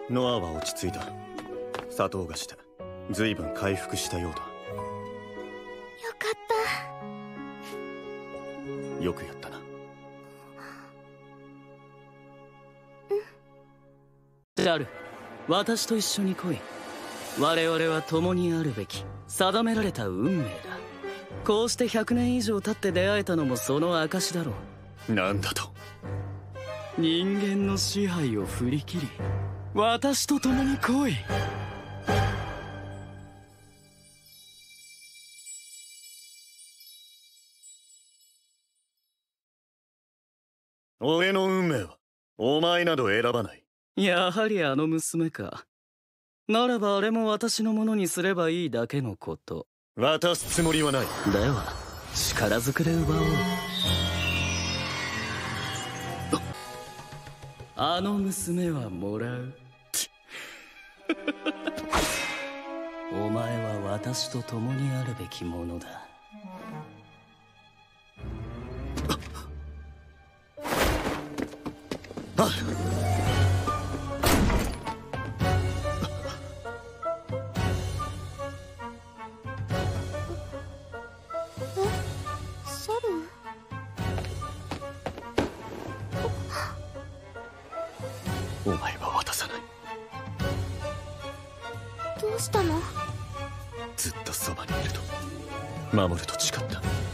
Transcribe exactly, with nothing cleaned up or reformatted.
ノアは落ち着いた。砂糖菓子で随分回復したようだ。 よかった。よくやったな。 ジャル、私と一緒に来い。我々は共にあるべき定められた運命だ。こうしてひゃくねん以上経って出会えたのもその証だろう。なんだと。 人間の支配を振り切り私と共に来い。 俺の運命はお前など選ばない。 やはりあの娘か。ならばあれも私のものにすればいいだけのこと。 渡すつもりはない。 では力ずくで奪おう。あの娘はもらう。お前は私と共にあるべきものだ。 あっ。お前は渡さない。 どうしたの？ ずっとそばにいると守ると誓った。